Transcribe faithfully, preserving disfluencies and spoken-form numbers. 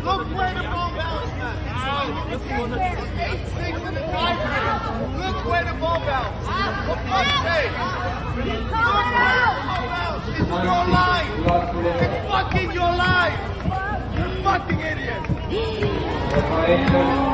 Look where the ball bounced, man. eight six in the tiebreak. Look where the ball bounced. For fuck's sake. Look where the ball bounced. It's your line. It's fucking your line. You fucking idiot.